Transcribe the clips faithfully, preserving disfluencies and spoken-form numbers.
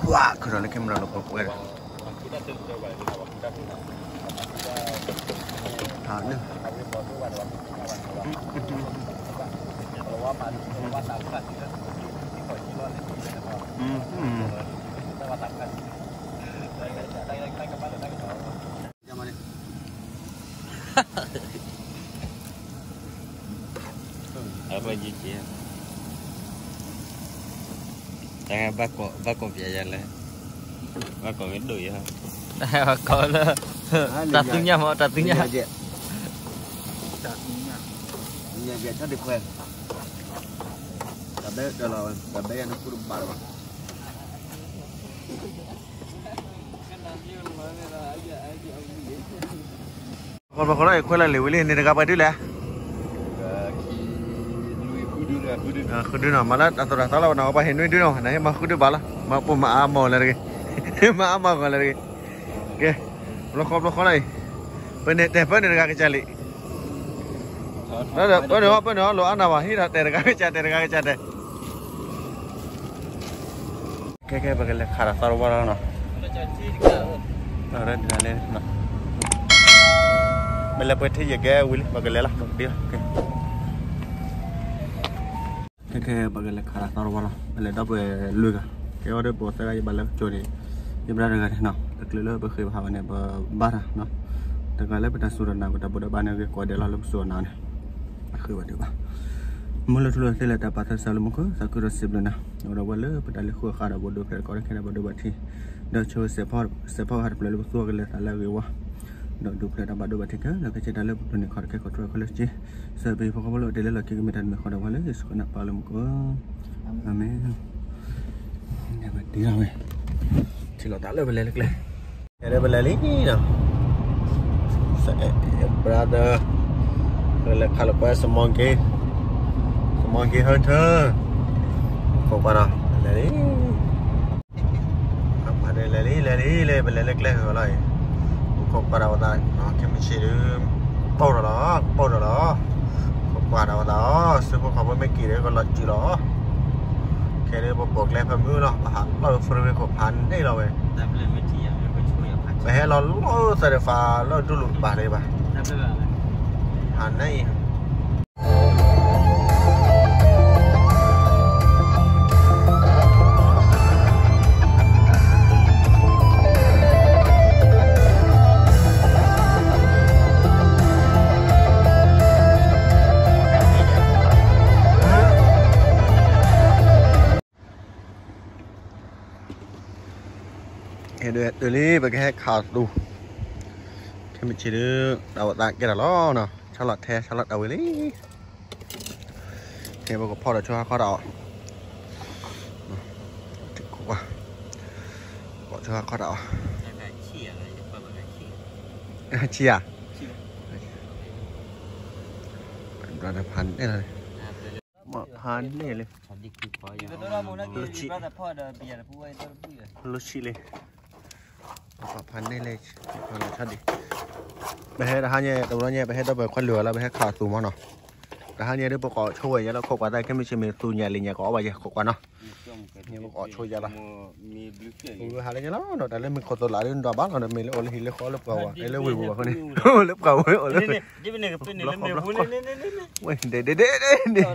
wah kerana kamera lupa kuat hal ni apa gigi ya? Jangan bako bako biaya lah, bako itu ya. Bako lah, tatunya mau tatunya. Tatunya, ini biasa dikuat. Tapi kalau tapi yang aku lupa lah. Kalau kalau aku lah lewat ni dekat apa dulu lah? Kudu na malat atau dah tahu nak apa henui dulu, nak yang mah kudu bala, mah pun mah amau lagi, mah amau lagi. Okay, blok blok lagi. Penet teh penet dekat kecali. Ada penet apa penet lo anak wah hira teh dekat kecali dekat kecali. Okay okay bagai lek khara taruh bala na. Ada di dalam na. Mela putih jaga wil bagai lelah dia. Cái bagel khá là to vào là đó về lưỡi cả cái ở đây bộ sẽ cái bagel chỗ này đi ra được cái nào được lưỡi bởi khi vào này bờ ba ra nó được cái lấy bên đây surat nào người ta bộ đã bán cái quạt để làm surat nào này khi vào được ba mulai dulu saya lihat dapat selalu muka saya kira sebelumnya orang boleh pada lekuk khara bodoh kalau korang kena bodoh berarti dah coba separ separ hari pelaju betul kalau salah gua dah dua pelaju bodoh berarti kan nak cerita lalu dunia khara ke kontrol kalau sih sebab pokok boleh dia lelaki kemudian mereka dah boleh suka nak palu muka amin ni berarti lah weh cilo tak le boleh lekle ada boleh lagi dah saya berada kalau kalau pas semangki semangki hotel kau mana lari apa ada lari lari le boleh lekle kalau kau pada awak nak kami cium bao rồi đó bao rồi đó quà đâu đó sư phụ không có mấy kỳ đấy còn lật chữ đó cái này bộ buộc lên phần mưa đó hả lo phần mưa của hắn đây rồi vậy lo lo sẽ được pha lo du lịch bà đây bà hắn này được từ lý về cái khảo đủ cái mình chỉ được đầu tại cái là lo nè cho lọt the cho lọt đầu lý cái bao có được cho khó đỏ quá bỏ cho khó đỏ chi à ra làพันđây này mộtพันnày lên lúc chị lúc chị lênพันนี่เลยพันชัดดิไปให้ท่านเนี่ยตัวนี้ไปให้ตัวไปควันเหลือแล้วไปให้ขาดตูมันเนาะแต่ท่านเนี่ยได้ประกอบช่วยเนี่ยแล้วขบกันได้แค่ไม่ใช่เมตูเนี่ยลิงเนี่ยก็เอาไปขบกันเนาะเนี่ยประกอบช่วยยาละมีหาอะไรเนี่ยแล้วแต่เรื่องมันขดตัวหลายเรื่องดอกบ้านเราเนี่ยมีเลยโอเลยหินเลยข้อเล็บเก่าอ่ะเลยวิวแบบนี้เล็บเก่าเว้ยโอเลยนี่เป็นเนี่ยเป็นเนี่ยเล็บเนี่ยนี่นี่นี่เว้ยเด็ดเด็ดเด็ดเด็ด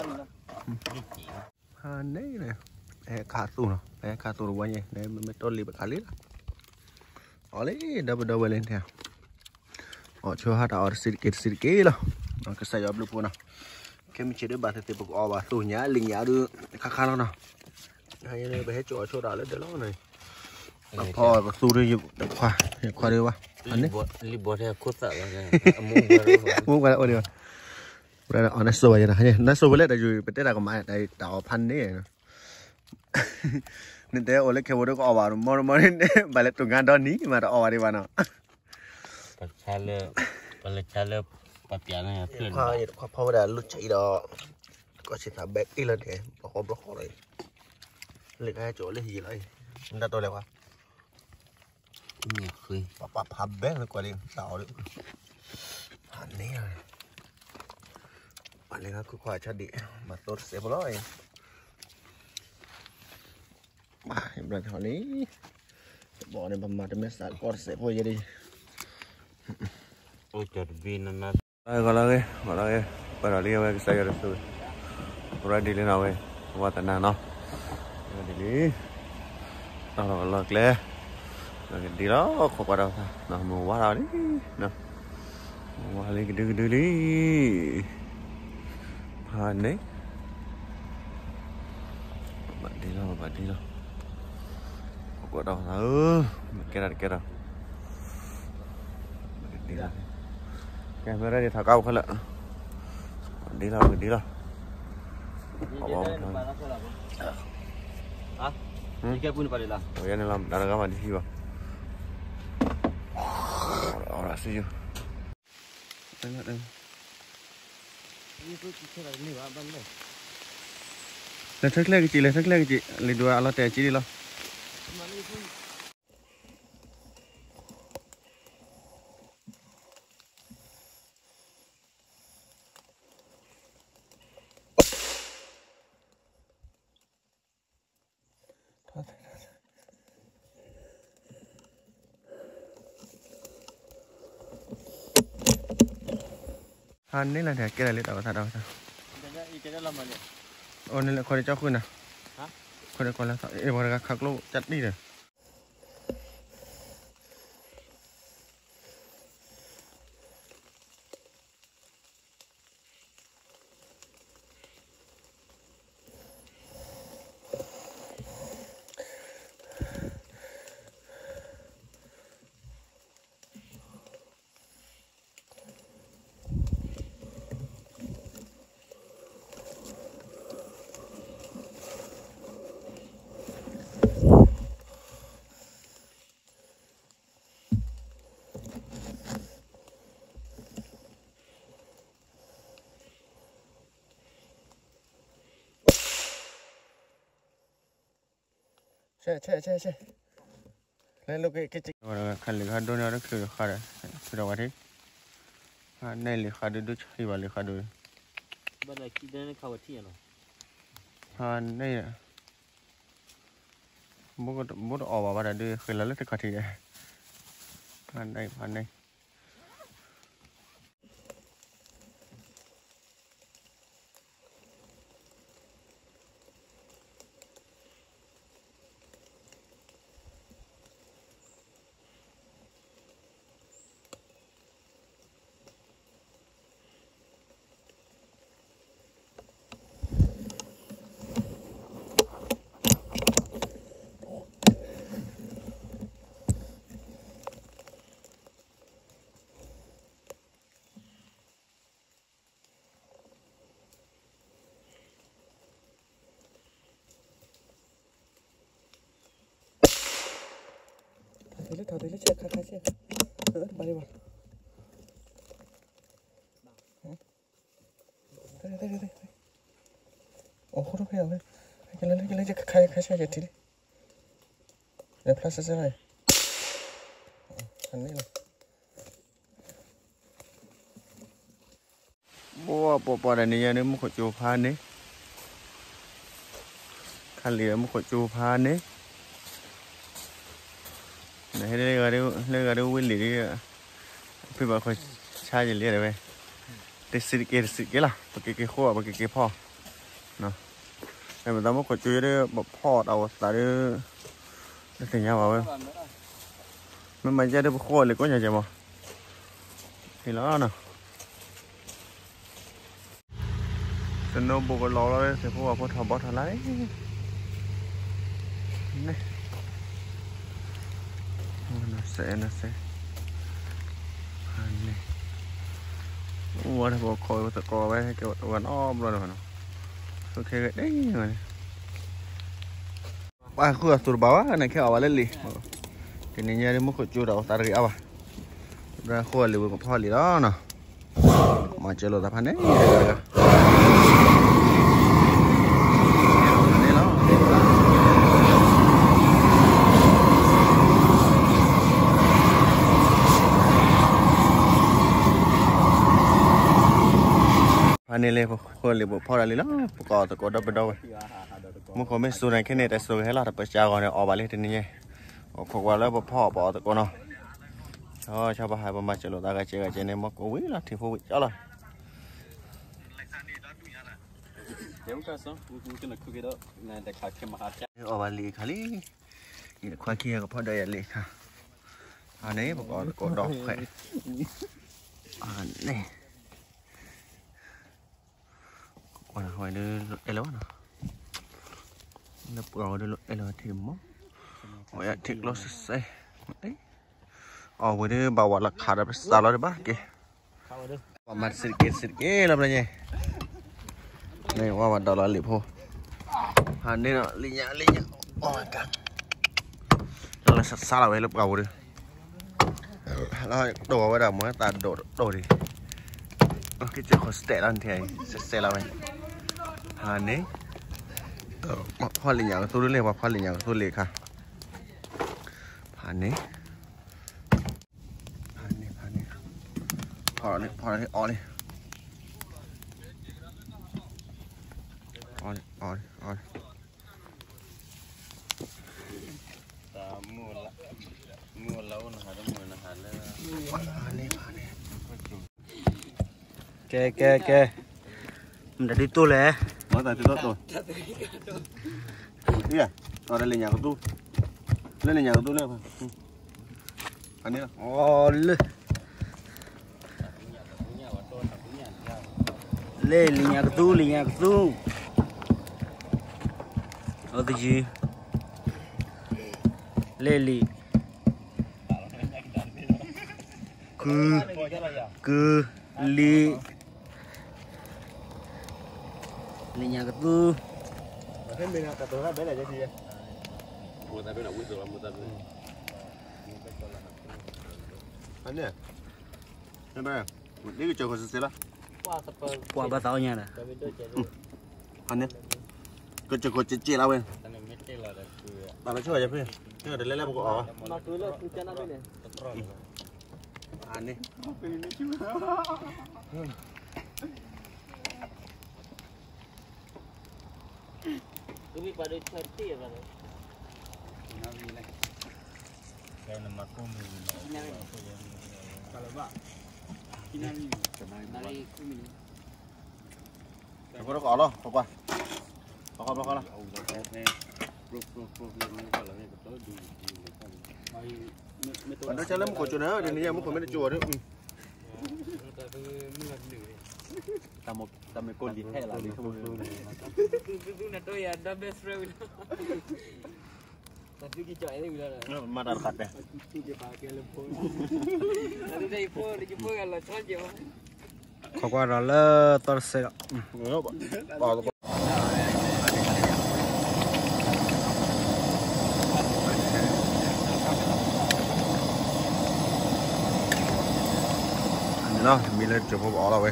พันนี่เลยไปขาดตูเนาะไปขาดตูวันเนี่ยเนี่ยมันไม่ต้นรีบขาดลิละoleh double double lên theo họ cho hạt ở sedikit sedikit lah cái saya belum pun nah kami cedera batas tipe kau bah tu nya ling ya du kakak lah nah hanya ni behel coba coba dah dah lah ni apa tu dia kuah kuah dia wah ini libur dia kuat lah mung pada orang berada on naso aja nah hanya naso boleh dah juga betul dah kemana dari tahu pan ni nên thế oleh kêu được ở vào mồi mồi nên bài lệ tụng ngàn đòn ní mà đã ở vào đi vào nào. Bắt chale, bắt chale, bắt piano này. Khoa gì khoa phao đã lút chạy đó, có chỉ thả bẹt đi lên thế, bỏ khó bỏ khó này. Lịch hai chỗ lấy gì lấy, chúng ta tôi lấy qua. Nhiều khi, bắt bắt hấp bẹt lên qua đi, tạo được. Hẳn ní rồi. Bạn lấy cái khoa cho đi, mà tốt sẽ bỏ lỗi. แบบแถวนี้บอกในประมาณจะไม่สายก็เสียพอเยอะดิโอ้จอดวินนั่นนะก็แล้วไงก็แล้วไงไปเราเรียกว่าใส่กระสุนเราดีเลยนะเว้ยว่าแต่นานเนาะดีเลยเราเราเกลือเราดีแล้วขอบเราเนาะมัวว่าเราดิเนาะว่าเลยดื้อดื้อดิผ่านนี่บัดดีแล้วบัดดีแล้วขอบเราเออเกล้าเกล้าดีแล้วแกไม่ได้ถ่ายเก้าเขาละดีแล้วดีแล้วขอบคุณอ่ะนี่แค่พูดไปเลยล่ะโอ้ยนี่เราได้แล้วมาที่บ้านเอาละสิอยู่ตั้งแต่นี่พูดที่ไหนนี่วะบ้านเลยแล้วทักแรกจีเลยทักแรกจีเลยดูอะไรแต่จีดีแล้วฮันนี่แหละแถวเกลือเลยแต่ว่าถ้าเราจะอีกจะละมันเนี่ยโอ้นี่แหละคนที่เจ้าคุณนะฮะคนที่คนละเอ๋วันละคักลูกจัดนี่เลยใช่ใช่ใช่ใช่แล้วลูกcái cáiว่าคันเหลือขาดด้วยนะคือขาดคือเราว่าที่ขาดในเหลือขาดด้วยที่ว่าเหลือขาดด้วยบ้านไหนคิดได้ในข่าวที่อ่ะเนาะขาดในบุกบุกออกมาบ้านด้วยคือแล้วเลือกขาดที่ไหนขาดในขาดในTadi tadi tadi cek kakak cek, eh balik bang. Tadi tadi tadi. Oh kau tu kaya apa? Kita lagi lagi cek kakak kakak cek tadi. Ya plus saja lah. Ani lah. Bawa apa dah ni yang ni muka cupan ni. Kali ni muka cupan ni. này đây là đâu đây là đâu quên đi bây giờ coi chai gì liền đấy để xịt cái xịt cái là cái cái khô cái cái pho nó này mà tao muốn coi chơi đấy bọc pho đầu tại đấy nó thành nhau vào mình mình chơi đấy bọc khô thì có nhà chơi mà thì nó nè từ nó buộc cái lò đấy thì pho pho thò bó thò lấy này nó sẽ nó sẽ này ủa nó bỏ coi tự coi vậy kiểu gần om rồi mà nó ok cái đấy rồi ba khu tur bawah này cái awal lili cái này nhari mau kau curau tarik apa ra khu lili mau pali đó nè mà chơi lo tapan đấy anh này lên khô liền bộ phao là liền đó cò tao cò đâu bên đâu มึงคงไม่สู้ในแค่นี้แต่สู้ให้เราแต่ประชาก่อนเนี่ยออกมาเลยทีนี้ขวดแล้วพ่อบอกแต่ก่อนเนาะชอบชอบหายประมาณจะหลุดตากระเจกระเจเนี่ยมันก็วิ่งละที่พวกเจ้าเลยเดี๋ยวก็ซ้อกูกูจะนึกคุยกันนั่นแต่ขาดแค่มาหาจ้าออกมาลีขาลีนี่ควายเคียกับพ่อเดียลีค่ะอันนี้บอกก่อนกดดอกแค่อันนี้ก่อนหอยเดือดเอลวะเนาะนับรอเดือดเอลวทีมมั้งหอยทิกลอสเซ่อ๋อวันนี้บ่าวหลักขาดไปสตาร์ทเลยบ้าเก๋ประมาณสิบเกตสิบเกตแล้วเนี่ยนี่ว่าวันดอลลาร์ลิบโฮอันนี้เนาะลิญาลิญาโอ้ยกันเราสัตว์ซาเราไว้ลูกเก่าดิแล้วโดดไว้ดำมั้งตาโดดโดดดิโอเคเจอคนสเตลันที่ไอ้สเตลันไหมอันนี้พ่อลิญาตัวเล็กว่าพ่อลิญาตัวเล็กค่ะอันนี้อันนี้อันนี้พอนี่พอนี่อ๋อนี่อ๋ออ๋ออ๋อตามูละมูแล้วนะฮะมูนะฮะเลยอันนี้อันนี้แกแกแกมันจะดิตัวเลยมาแต่ตัวตัวนี่อ่ะตอนเล่นอย่างกับตู้เล่นอย่างกับตู้เลยป่ะอันนี้นะอ๋อเลยเล่นอย่างกับตู้เล่นอย่างกับตู้เอาตัวจีเล่ลี่คือคือลีเล่นอย่างกับตู้เล่นเป็นอะไรตัวนั้นเป็นอะไรจะดีอ่ะมูตาเป็นอะไรวิ่งตัวมูตาเป็นอันเนี้ยเห็นไหมนี่ก็เจอคนเสียละกว่าบ้าสาวเนี่ยนะอันเนี้ยก็เจอคนเจี๊ยบแล้วเว้ยตอนนั้นช่วยจะเพื่อนเพื่อนเดี๋ยวเล่นแล้วมันก็ออกอันนี้ก็มีประเด็นเชิงที่อะไรน้ำมีเลยแค่น้ำมันกุ้งมี kalau pak kita ni dari kumi aku dah kau lah apa kau kau kau lah ada jalan muka cuna ada ni yang muka mana cua tu tamu tamu koli hell lah ni semua tu tu nak tu ya the best friend tapi kita ini bila mana dekat deh dia pakai lepon nanti dia lepon dia lepon kalau saja kau kau dah le terserak bawa đó mình lên chụp bỏ đâu vậy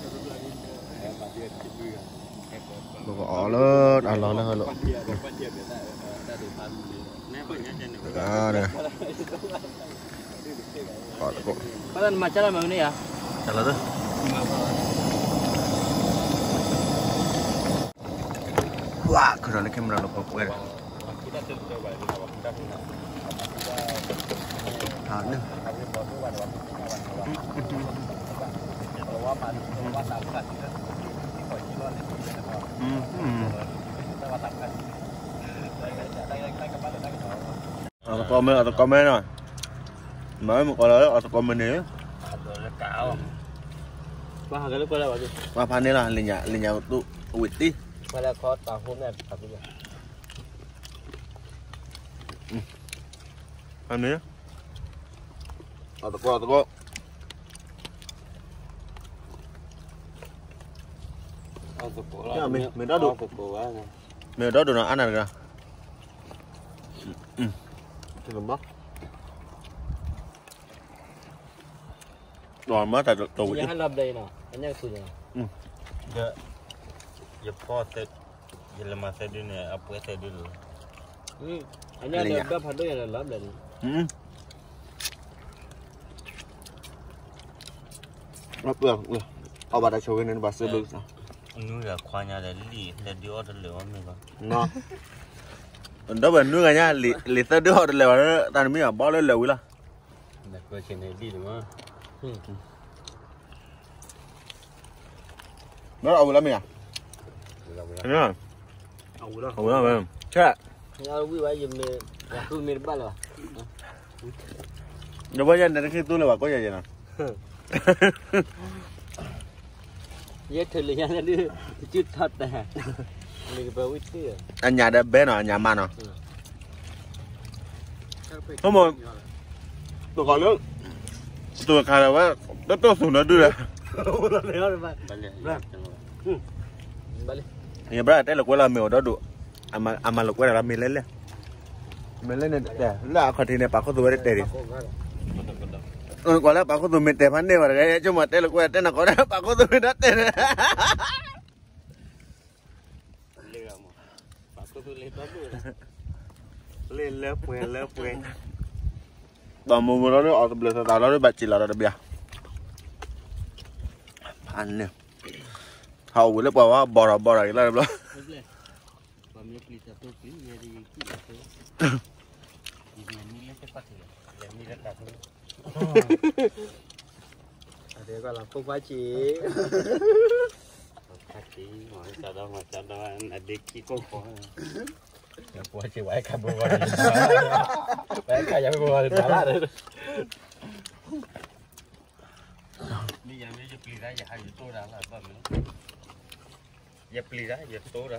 bỏ lên à lo nó hơi lộ à này bỏ được không có lần mà chắc là mấy này à chắc là đó wah keren nih kamera lo kok gue ah nih atau komen atau komen rồi mới một cái đó atau komen này qua cái lúc đây bảo gì qua pan này là liền nhà liền nhà tụ quỵt đi qua là có tàu hôm nay tàu bây giờ pan này atau qua atau qua ya mình mình đã đủ mình đã đủ nó ăn rồi ừ thì làm bắp rồi mới tại tủ chứ anh làm đây nào anh nhớ sủi nào ừ ya ya potet ya lama saya dulu ni apa saya dulu ừ anh nhớ làm bắp hạt đây là làm đây ừ bắp được được ở bà đã chơi nên bà sẽ được sao nuôi là khoa nhà để lì để đi ở đây lửa mình vào nó đó bên nước nha lì lì tới đứa họ lều đó ta mới ở bỏ lên lều là để coi chuyện này đi đúng không nó ầu lắm mình à đúng rồi ầu đó ầu đó mình chết nhau quý vậy mình là tôi mình bắt rồi rồi bây giờ này khi tôi là bảo có gì vậy nào dễ thử liền nha đi chứ thật nè mình vào ít đi anh nhà đã bé nào nhà ma nào không mà tôi còn nước tôi khai là quá đất tôi xuống nó đưa ra nhà bữa đây là quay là mèo đó đủ ama ama là quay là mình lên lên mình lên này là khỏi thì này bà có tôi đấy để đi ừ quả là bà có tôi mình để hắn đi vào đấy chứ mà đây là quay đây là có đấy bà có tôi đất đây này lên lớp quen lớp quen bà mua mua đó nó ở tập luyện tao đó bà chỉ là đặc biệt ăn nè hầu lớp bà bò ra bò ra cái là đó để gọi là không phải chỉ chỉ ngồi sau đó ngồi sau đó là đi kia có khó ya può ci vai cabo vai vai caya go de talar ni ya me yo plira ya hay to ra la ba me ya plira ya to ra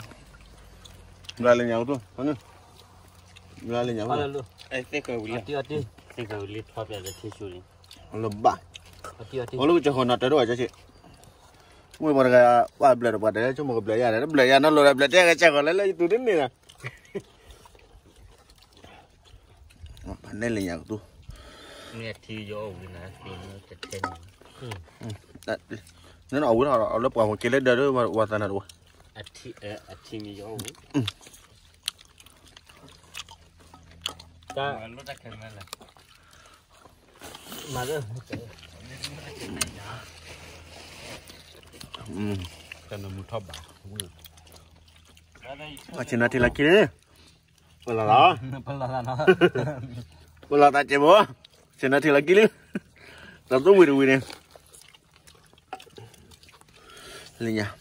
ra lên nhau thôi thôi ra lên nhau thôi thôi ai te ko uli ati ati te ko uli thop ya de thi suri lebah ati ati oh lu jangan ada doa aja sih gue mau kayak wah belajar pada cuma ke belajar belajar nó lo belajar cái chắc là lấy itu đến này nè nên là nhà tôi nghe thi vô vì nè thì nó chật thêm nó ẩu nó lớp vào một cái lên đó mà qua tay nào rồi à thi à thi mi vô ta nó đã khen là mà đó ừ cần một thop bả ở trên này thì là kia là đó là nó là tại chế bố trên này thì là kia tao tôi quỳ quỳ nè lên nhà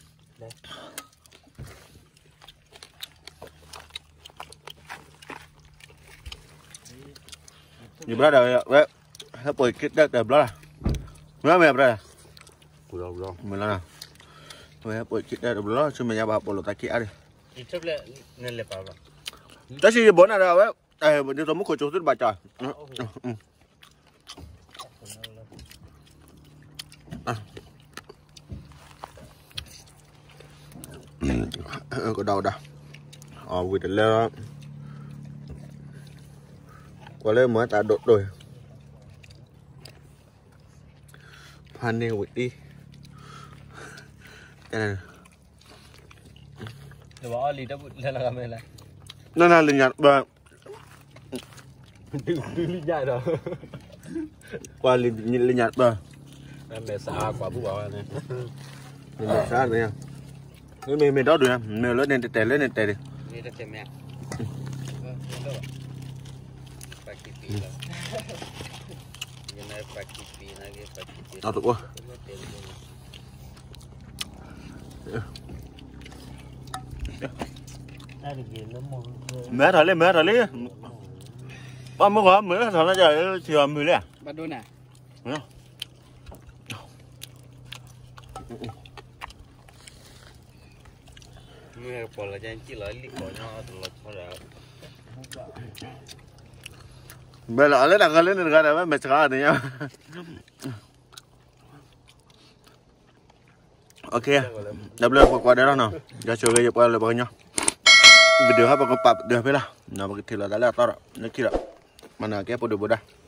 như bữa đời vậy hết bồi kết đất đẹp đó là mấy mẹ đây rồi rồi mình là vậy bồi kết đất đẹp đó chứ mình nhà bà bồi lột tay kia đi thì chấp lại nên là bảo cái gì bốn này đâu ấy đây mình đi tóm một khối chỗ rất bà trời có đầu đâu ờ vì được lên qua lên mới ta đột rồi phan nêu quỵt đi đây này để bỏ lì đó lên là làm này nó là linh nhật bà từ từ linh nhật rồi qua linh linh nhật bà em để xa quả bút bảo này linh nhật xa rồi nha nếu mình mình đó được mình lớn lên tè lên lên tè đi นี่จะแม่ปากิปีแล้วยังไงปากิปีนะเกี่ยปากิปีเอาถูกป่ะแม่ถอยเลยแม่ถอยเลยป้าเมื่อก่อนเมื่อถอยแล้วจะเชื่อมือเลย bắt đôi nè mưa bỏ là chân chỉ lấy lít bỏ nhau từ lọt thôi rồi bây giờ lấy đặt lên được cái này mới trả được nha ok đập lên qua đây đó nào giờ chơi cái qua là bao nhiêu video hấp bao nhiêu được hết là nào cái thì là đã là to rồi nó kia rồi mà là cái bộ đồ bữa đây